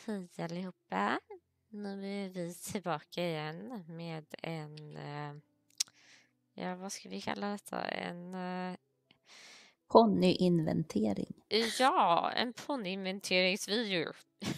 Hej allihopa. Nu är vi tillbaka igen med vad ska vi kalla detta? Ponnyinventering. En ponnyinventeringsvideo.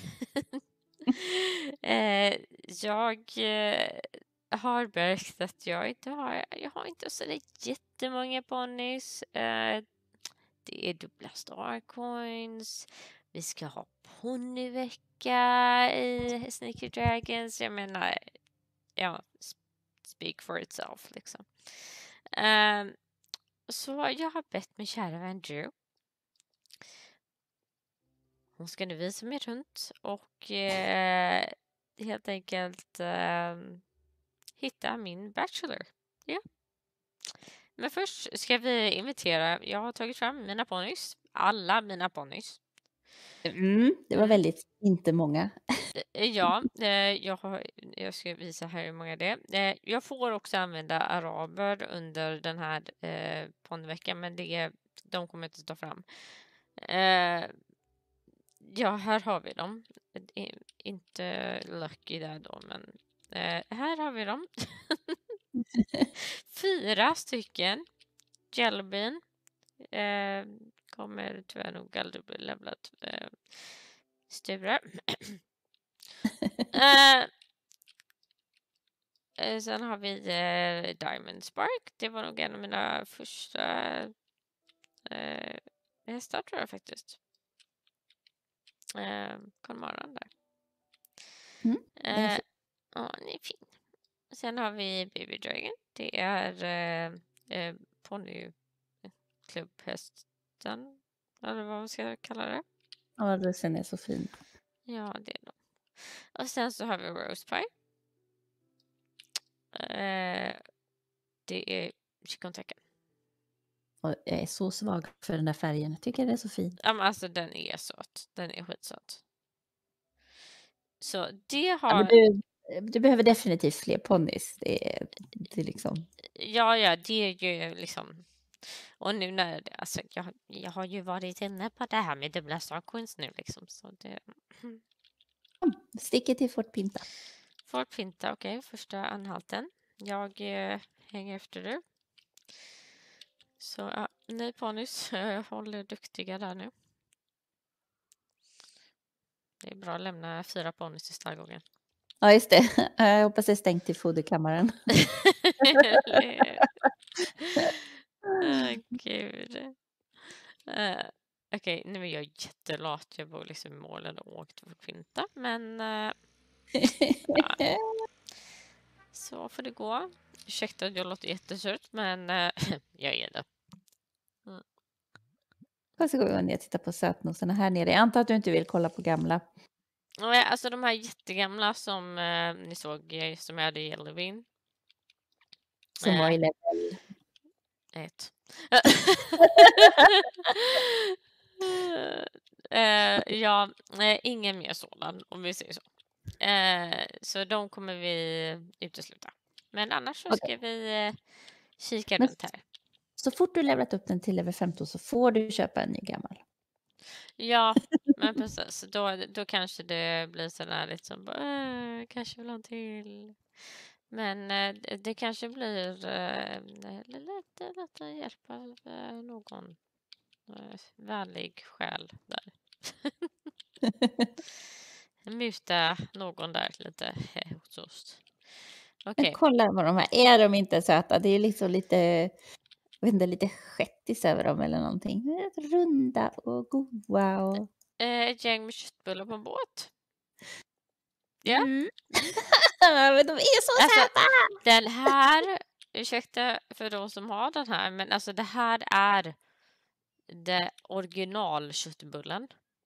Jag har märkt att jag har inte så där jättemånga ponnys. Det är dubbla starcoins. Vi ska ha ponnyvecka i Sneaker Dragons. Jag menar, ja, speak for itself liksom. Så jag har bett min kära vän Drew. Hon ska nu visa mig runt och helt enkelt hitta min bachelor. Ja. Men först ska vi inventera. Jag har tagit fram mina ponnys. Alla mina ponnys. Det var väldigt inte många. Ja, jag ska visa här hur många det är. Jag får också använda araber under den här ponnyveckan, men de kommer jag inte ta fram. Ja, här har vi dem. Inte lucky där då, men här har vi dem. 4 stycken. Jellybean. Kommer tyvärr nog aldrig bli levlat. Sture. Sen har vi Diamond Spark. Det var nog en av mina första hästar tror jag faktiskt. Konmaran där. Ja, den är fin. Sen har vi Baby Dragon. Det är ponnyklubbhästen. Eller vad man ska kalla det. Ja, den är så fin. Ja, det är de. Och sen så har vi Rose Pie. Det är chikontecken. Och jag är så svag för den där färgen. Jag tycker det är så fin. Ja, men alltså den är söt. Den är skitsöt. Så det har... Ja, men du behöver definitivt fler ponnys. Det är liksom... Ja, det är ju liksom... Och nu när det, alltså jag har ju varit inne på det här med dubbla starcoins nu liksom. Så det... Sticket till Fort Pinta. Fort Pinta, okej. Första anhalten. Jag hänger efter du. Så ja, ni ponnys håller duktiga där nu. Det är bra att lämna 4 ponnys i stallgången. Ja, just det. Jag hoppas det är stängt till foderkammaren. Gud. Okej, nu är jag jättelat. Jag bor liksom i målen och åkt för Pinta. Men ja. Så får det gå. Ursäkta att jag låter jättesurt, men jag är det. Och så går vi ner och tittar på sötnoserna här nere. Jag antar att du inte vill kolla på gamla. Alltså de här jättegamla som ni såg som jag hade i Jellybean. Som var i level 1. Ingen mer sådan om vi säger så. Så de kommer vi utesluta. Men annars så ska vi kika runt här. Så fort du levlat upp den till level 15 så får du köpa en ny gammal. Ja, men precis. Då kanske det blir sådär liksom, kanske vill ha en till. Men det kanske blir lite hjälp av någon vänlig själ där. Muta någon där lite hos oss. Okej. Kolla vad de här är. De inte söta? Det är liksom lite skättis över dem eller någonting. Runda och goa och... Ett gäng med köttbullar på en båt. Ja. Men de är så söta! Den här, ursäkta för de som har den här, men alltså det här är det original köttbullen.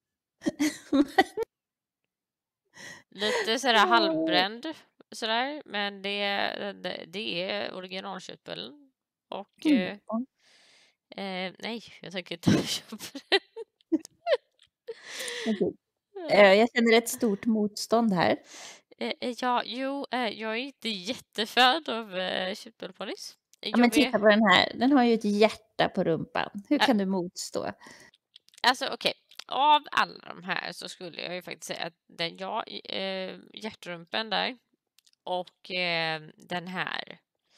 Lite sådär halvbränd sådär, men det är original köttbullen. Och nej, jag tänker inte köpa den. Jag känner ett stort motstånd här. Jag är inte jättefan av köttbullponys. Ja, men titta på den här. Den har ju ett hjärta på rumpan. Hur kan du motstå? Alltså okej. av alla de här så skulle jag ju faktiskt säga att hjärtrumpen där och den här.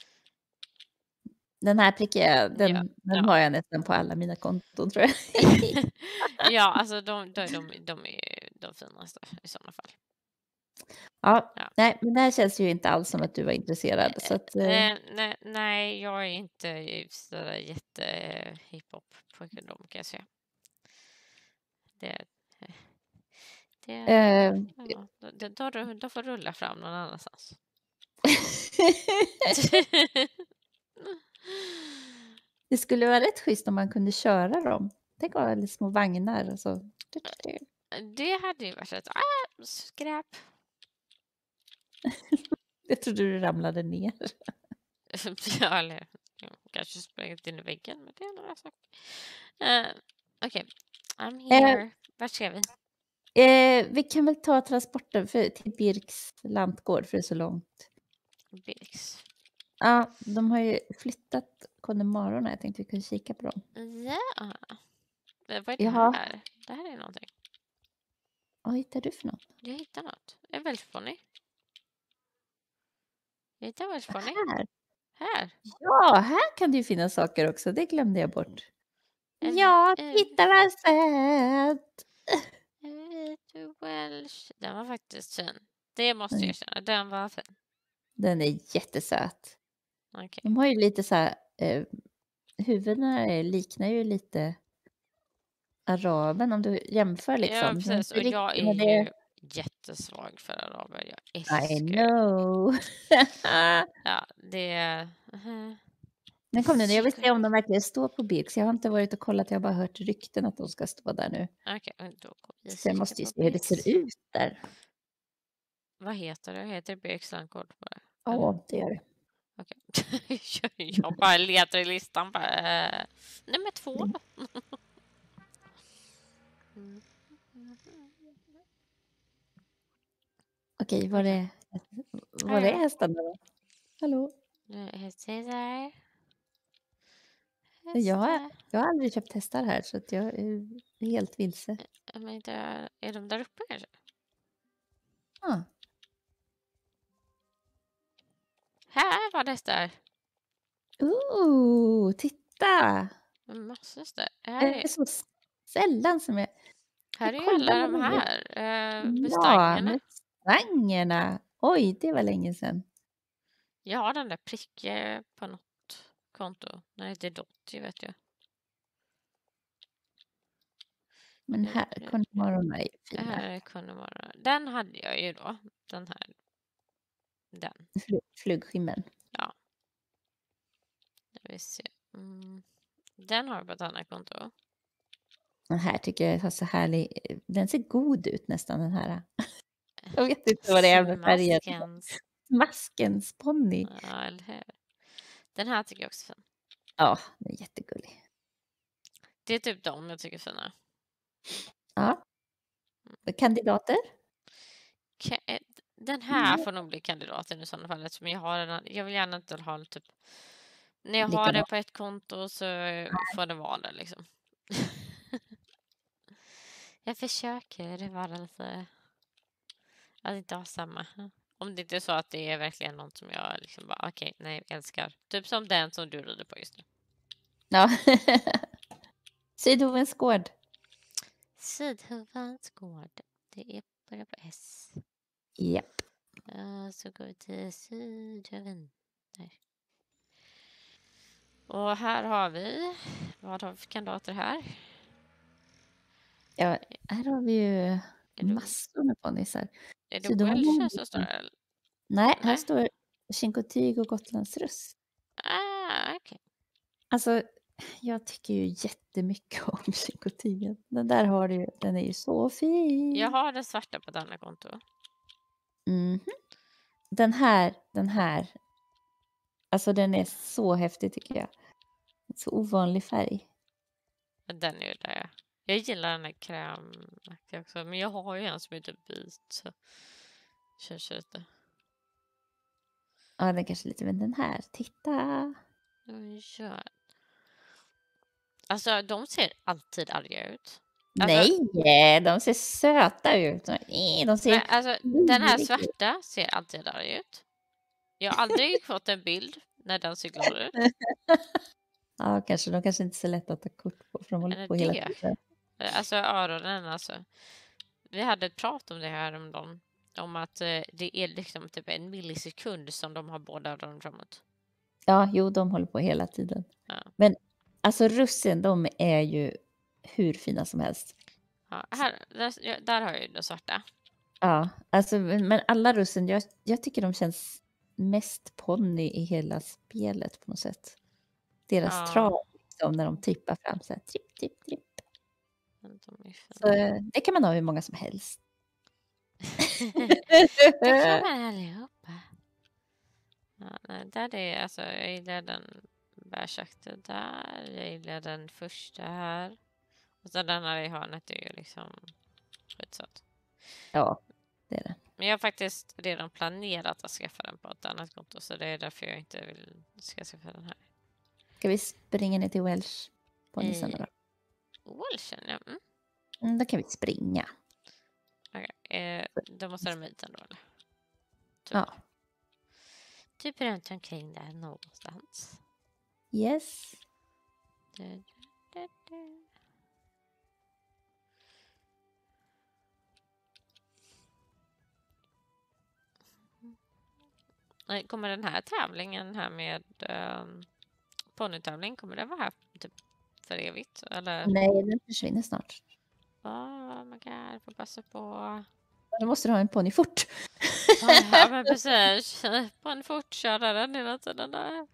Den här prickiga, Ja, den ja. har jag nästan på alla mina konton tror jag. Ja, alltså de är de finaste i sådana fall. Ja, Ja. nej, men det här känns ju inte alls som att du var intresserad. Så att, Nej, jag är inte så där hiphop på dem kan jag säga. Det, eh, ja, de får rulla fram någon annanstans. det skulle vara rätt schysst om man kunde köra dem. Tänk att ha lite små vagnar och så. Det hade ju varit ett skräp. Jag trodde du ramlade ner. Ja, eller kanske sprungit in i väggen, men det är en annan sak. Okej, I'm here. Vart ska vi? Vi kan väl ta transporten till Birks lantgård för det är så långt. Birks. Ja, de har ju flyttat Connemarorna. Jag tänkte vi kunde kika på dem. Ja. Vad är det Jaha. här? Det här är någonting. Vad hittar du för något? Jag hittar något. En välsponny. Jag hittar en välsponny. Här. Ja, här kan det ju finnas saker också. Det glömde jag bort. En- Ja, en- titta vad söt! Welsh. Den var faktiskt fin. Det måste jag erkänna. Den var fin. Den är jättesöt. Okej. De har ju lite så här, huvudena liknar ju lite araben om du jämför liksom. Ja, precis. Och jag är det... ju jättesvag för araber. Jag I älskar know. Ja, det... Men kom nu, jag vill se om de verkligen står på Birks. Jag har inte varit och kollat, jag har bara hört rykten att de ska stå där nu. Okej, då kommer vi Så jag måste ju på se hur det Birks. ser ut där. Vad heter det? Heter det Birks landkort? Ja, det gör det. Okej. Jag bara letar i listan. Nummer 2. Okej, var är hästarna då? Hallå? Hästar. Jag har aldrig köpt hästar här så att jag är helt vilse. Men inte, är de där uppe kanske? Ah. Här var det hästar. Titta! Massor hästar. Det är så sällan som jag... Här är ju alla de här bestangerna. Ja, bestangerna. Oj, det var länge sedan. Jag har den där pricken på något konto. Nej, det är Dottie vet jag. Men här, Connemara är ju fina. Här är Connemara. Den hade jag ju då. Den här. Den. Flugskimmen. Ja. Jag vill se. Den har jag på ett annat konto. Den här tycker jag är så härlig. Den ser god ut nästan den här. Jag vet inte vad det är med färgen. Maskens ponny. Ja, eller hur? Den här tycker jag också är fin. Ja, den är jättegullig. Det är typ de jag tycker är fina. Ja. Kandidater? Den här får nog bli kandidaten i sådana fall. Eftersom jag vill gärna inte ha typ... När jag har det på ett konto så får det vara det liksom. Jag försöker vara lite... Att inte ha samma. Om det inte är så att det är verkligen något som jag liksom bara okej, nej, älskar. Typ som den som du rider på just nu. Ja. Sydhovens gård. Sydhovens gård. Det är bara på S. Japp. Så går vi till Sydhoven. Där. Och här har vi... Vad har vi för kandidater här? Ja, här har vi ju massor med ponnysar. Är det Welsh som står här? Nej, här står Chincoteague och Gotlandsruss. Okej. Alltså, jag tycker ju jättemycket om Chincoteague. Den där har du, den är ju så fin. Jag har den svarta på ett annat konto. Den här. Alltså den är så häftig tycker jag. Så ovanlig färg. Den är ju där. Jag gillar den här krämaktiga också. Men jag har ju en som är typ vit. Så känns lite. Ja, den kanske lite. Men den här. Titta. Ja. Alltså de ser alltid arga ut. Alltså, Nej, de ser söta ut. Nej, de men ser alltså, den här gulliga ut. svarta ser alltid arg ut. Jag har aldrig fått en bild när den ser glad ut. Ja, kanske. De kanske inte är så lätt att ta kort på, för de håller Eller på hela det. tiden. Alltså öronen alltså. Vi hade ett prat om det här om dagen. Om att det är liksom typ 1 millisekund som de har båda öronen framåt. Ja, jo, de håller på hela tiden. Ja. Men alltså russin, de är ju hur fina som helst. Ja, här, där har jag ju det svarta. Ja, alltså, men alla russin, jag tycker de känns mest ponny i hela spelet på något sätt. Deras Ja. trav, liksom, när de tippar fram så här, tripp, tripp, tripp. Men de är Så det kan man ha hur många som helst. Det kan man allihopa. Ja, nej, där är alltså, jag gillar den bärsakten där. Jag gillar den första här. Och så den här i hörnet är ju liksom skitsöt. Ja, det är det. Men jag har faktiskt redan planerat att skaffa den på ett annat konto. Så det är därför jag inte vill skaffa den här. Ska vi springa ner till Welsh på Nissan då? Welshen, ja. Då kan vi springa. Okej, då måste de hit ändå, eller? Typ. Ja. Typ runt omkring där någonstans. Yes. Kommer den här tävlingen här med ponnytävling, kommer det vara här typ för evigt? Eller? Nej, den försvinner snart. Oh my god, får passa på. Då måste du ha en ponny fort. Ja, men precis. Ponnyfortköra den hela tiden där.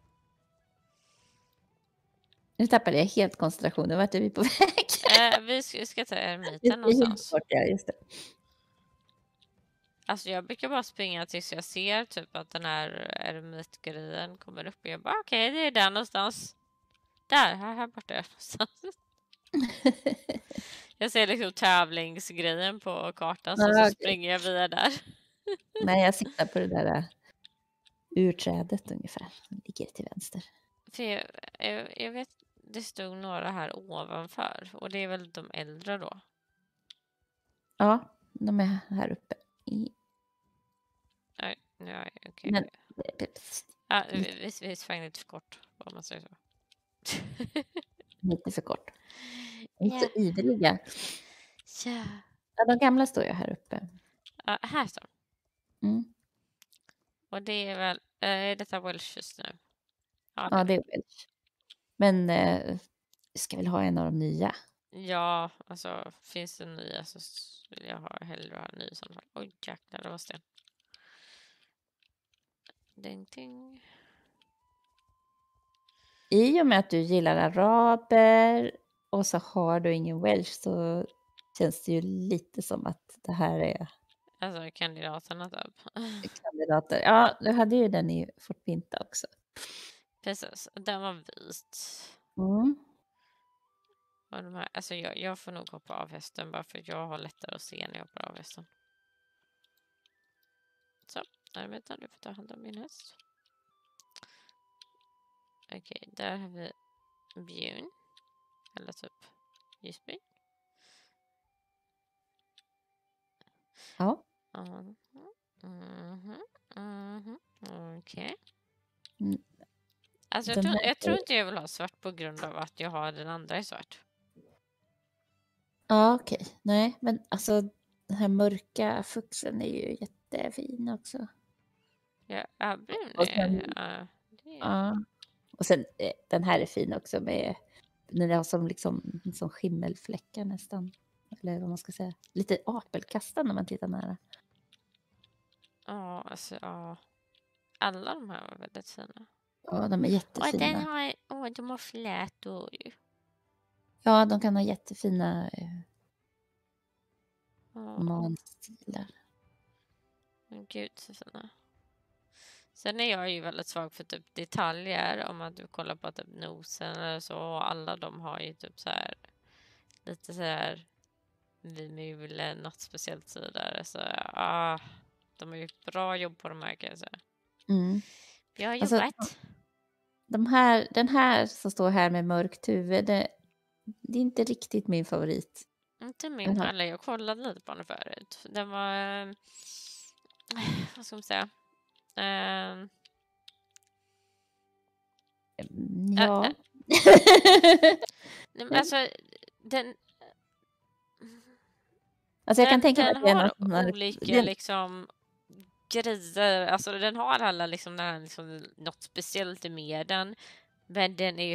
Nu tappade jag helt koncentrationen. Vart är vi på väg? Vi ska ta eremiten någonstans. Ja, just det. Alltså jag brukar bara springa tills jag ser typ att den här eremitgrejen kommer upp. Och jag bara okej, det är där någonstans. Där, här borta är någonstans. Jag ser liksom tävlingsgrejen på kartan så springer jag via där. Nej, jag siktar på det där urträdet ungefär. Som ligger till vänster. För jag vet, det stod några här ovanför. Och det är väl de äldre då? Ja, de är här uppe. Ja, okej. Men, vi sprang lite för kort, om man säger så. lite för kort. Inte så ivriga. Ja. Ja, de gamla står ju här uppe. Ja, här står de. Mm. Och det är väl, är detta Welsh just nu? Ja, det är Welsh. Men vi ska väl ha en av de nya? Ja, alltså finns det nya så vill jag hellre ha en ny i sådana fall. Oj, jäklar, det var sten. Ding, ding. I och med att du gillar araber och så har du ingen Welsh så känns det ju lite som att det här är Alltså kandidaterna typ. kandidater. Ja, du hade ju den i Fort Pinta också. Precis, den var vit. Mm. Och de här, alltså jag får nog hoppa av hästen bara för att jag har lättare att se när jag hoppar av hästen. Så, arbetar du får ta hand om min häst. Okej, där har vi Bjun. Eller typ Ljusby. Ja. Okej. Mm. Alltså jag tror inte jag vill ha svart på grund av att jag har den andra i svart. Ja, okej. Nej, men alltså den här mörka fuxen är ju jättefin också. Ja, brun och sen, ja. Och sen den här är fin också med när det har som skimmelfläckar nästan. Eller vad man ska säga. Lite apelkasta när man tittar nära. Ja, alltså ja. Alla de här var väldigt fina. Ja, de är jättefina. De har flätor ju. Ja, de kan ha jättefina manstilar. Men gud så fina. Sen är jag ju väldigt svag för typ detaljer. Om att du kollar på typ nosen eller så. Alla de har ju typ så här lite så här vimul, något speciellt så där. Så de har gjort bra jobb på de här kan jag säga. Mm. Jag har jobbat. Alltså, den här som står här med mörkt huvud, det är inte riktigt min favorit. Inte min heller. Jag kollade lite på den förut. Den var... vad ska man säga? Ja. Alltså, den... Alltså jag kan tänka mig Den att det är har något olika liksom grejer. Alltså den har alla liksom, den här, liksom något speciellt med den. Men den är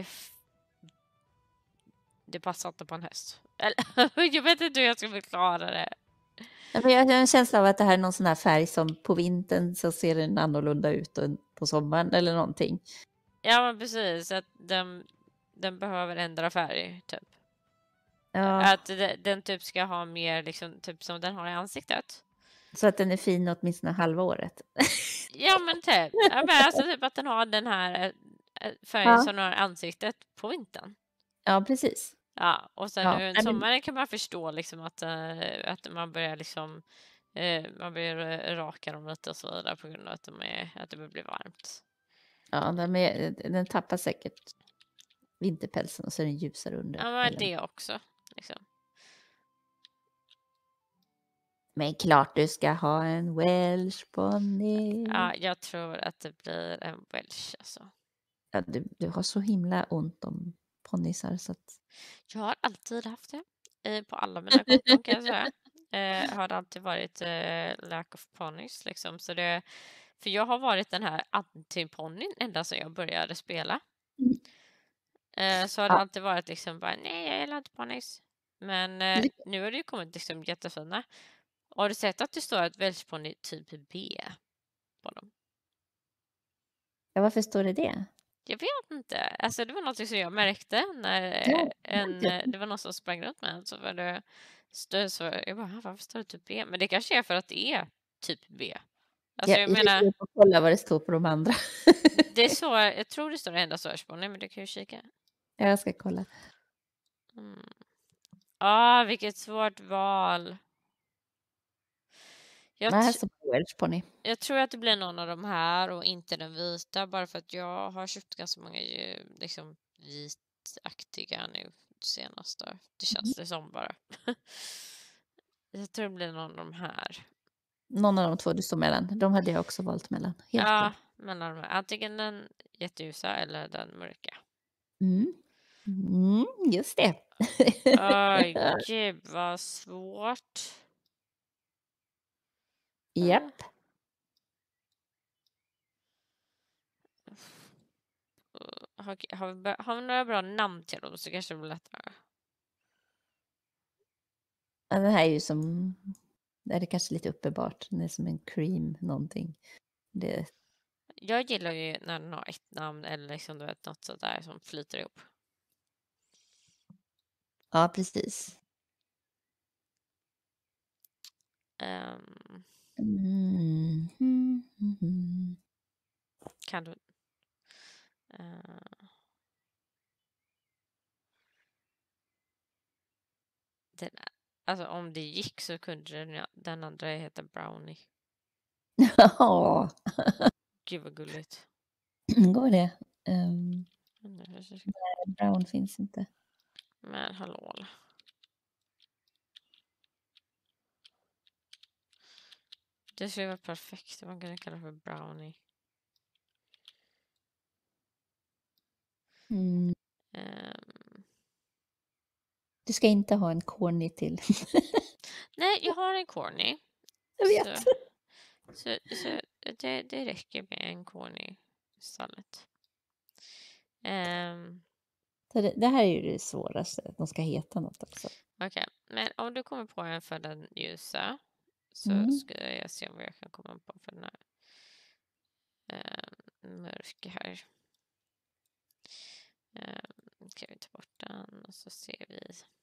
det passar inte på en häst. Eller, jag vet inte hur jag ska förklara det. Men jag har en känsla av att det här är någon sån här färg som på vintern så ser den annorlunda ut än på sommaren eller någonting. Ja, men precis. Att den behöver ändra färg, typ. Ja. Att den typ ska ha mer liksom, typ som den har i ansiktet. Så att den är fin åtminstone halva året. Ja, men typ. Ja, men alltså typ att den har den här färgen som den har i ansiktet på vintern. Ja, precis. Ja, och sen Ja. nu sommaren kan man förstå liksom att man börjar liksom man börjar raka dem lite och så vidare på grund av att det blir varmt. Ja, den tappar säkert vinterpälsen och så är den ljusare under. Ja, men det också. Liksom. Men klart du ska ha en Welsh ponny. Ja, jag tror att det blir en Welsh alltså. Ja, du har så himla ont om ponnysar så att... Jag har alltid haft det på alla mina konton kan jag säga. Har det alltid varit lack of ponies liksom. Så för jag har varit den här anti-ponnyn ända sedan jag började spela. Så har det alltid varit liksom bara, nej jag gillar inte ponnys. Men nu har det ju kommit liksom jättefina. Och har du sett att det står ett Welsh ponny typ B på dem? Ja, varför står det? Jag vet inte. Alltså det var något som jag märkte när det var någon som sprang runt med en, så var det stod så jag bara, varför står det typ B? Men det kanske är för att det är typ B. Alltså jag menar, jag får kolla vad det står på de andra. det är så, jag tror det står det enda Welsh ponny, men du kan ju kika. Jag ska kolla. Vilket svårt val. Jag tror att det blir någon av de här och inte den vita, bara för att jag har köpt ganska många liksom vitaktiga nu senast. Det känns det som bara. Jag tror det blir någon av de här. Någon av de två du står mellan. De hade jag också valt mellan. Helt klart. Mellan de här. Antingen den jätteljusa eller den mörka. Just det. Oj, gud vad svårt. Japp. Har vi några bra namn till dem så kanske det blir lättare. Ja, den här är ju som... Det är kanske lite uppenbart. Den är som en cream någonting. Jag gillar ju när den har ett namn eller liksom, du vet, något sådär som flyter ihop. Ja, precis. Kan du... alltså om det gick så kunde den andra heta Brownie. Ja. Gud vad gulligt. Går det? Brown finns inte. Men hallå. Det skulle vara perfekt om man kunde kalla det för Brownie. Du ska inte ha en corny till. Nej, jag har en corny. Jag vet. Så det räcker med en corny istället. Det här är ju det svåraste. Att de ska heta något också. Okej, men om du kommer på en för den ljusa så ska jag se om jag kan komma på för den här mörka här. Kan vi ta bort den och så ser vi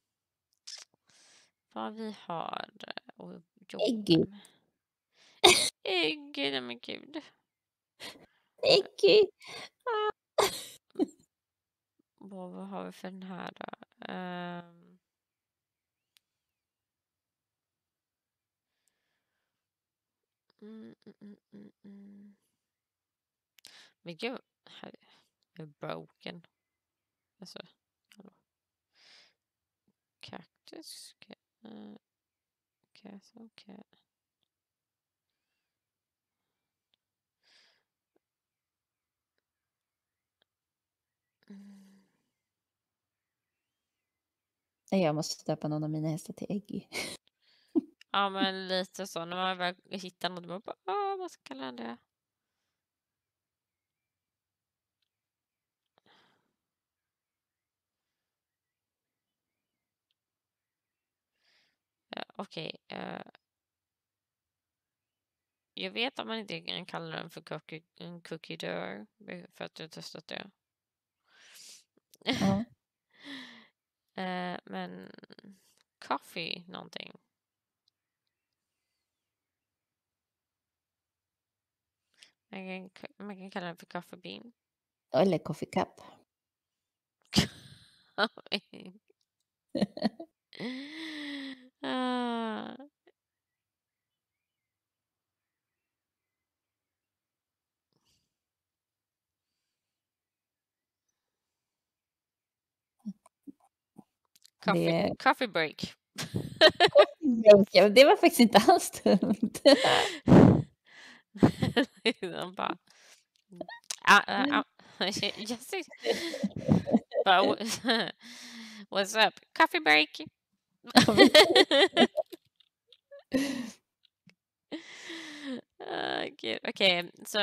vad vi har och Äggy. Äggy, nej men gud. Äggy. Vad har vi för den här då? Men gud, här är broken. Alltså, hallå. Cactus. okej. Jag måste döpa någon av mina hästar till Eggy. Ja, men lite så. När man väl hittar något, man bara, vad ska jag kalla det? Okej. Jag vet att man inte kan kalla den för cookie dough, för att jag har testat det. Ja. Men coffee någonting. Man kan kalla den för coffee bean. Eller coffee cup. Ah. Coffee break. Ja, det var faktiskt inte alls dumt. De bara, Jessica. What's up? Coffee break. Okej, så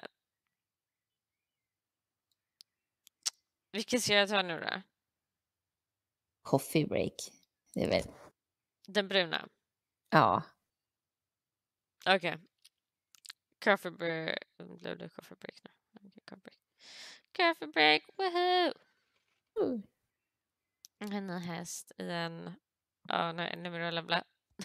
vilken ska jag ta nu då? Coffee break. Det är väl... Den bruna. Ja. Okej. Coffee break. Blev det coffee break nu? Coffee break. Woohoo! En häst i en... Ja, nej, nu vill jag lämna.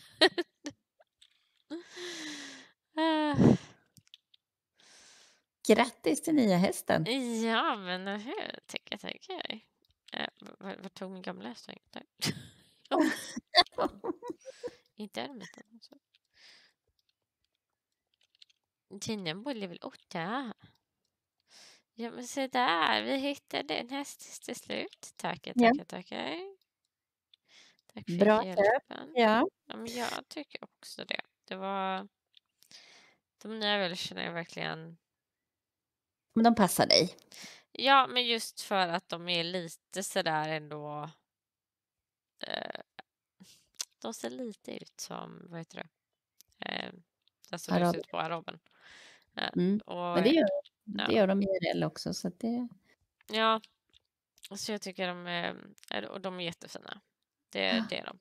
Grattis till nya hästen. Ja, men hur? Tackar. Vad tog min gamla häst vägen? Inte eremiten. Alltså. Tiden på level 8. Ja, men se där. Vi hittade en häst till slut. Tackar. Tack för Bra hjälpen. Ja. Ja, men jag tycker också det. Det var... De nya versionerna är verkligen... Men de passar dig. Ja, men just för att de är lite sådär ändå... de ser lite ut som, vad heter det? Den som är ut på araben. Och, men det gör de IRL också. Så att det... Ja, så jag tycker de är jättefina. Det är de.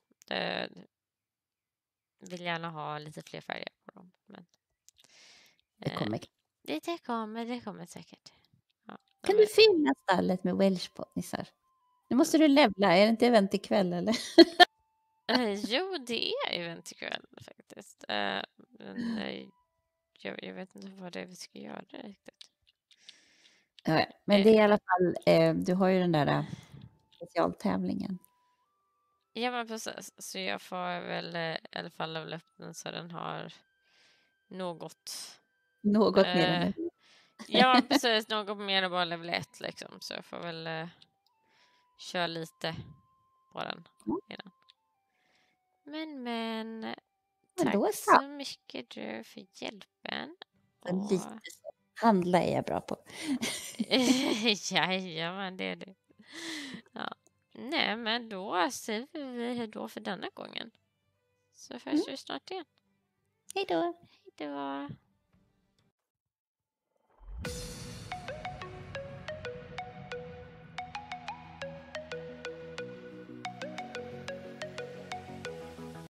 Vill gärna ha lite fler färger på dem. Men, det kommer. Det kommer säkert. Ja, Kan du fylla stallet med welshponnysar? Nu måste du levla. Är det inte event ikväll eller? Jo, det är event ikväll faktiskt. Men jag vet inte vad det är vi ska göra riktigt. Ja, men det är i alla fall, du har ju den där specialtävlingen. Ja, men precis. Så jag får väl i alla fall levla upp den så den har något mer än det. Ja, precis. Något mer än bara level 1 liksom. Så jag får väl köra lite på den innan. Men tack så mycket du för hjälpen. Lite så. Handla är jag bra på. Ja, men det är det. Ja. Nej, men då säger vi hej då för denna gången. Så hörs vi snart igen. Hej då. Hej då.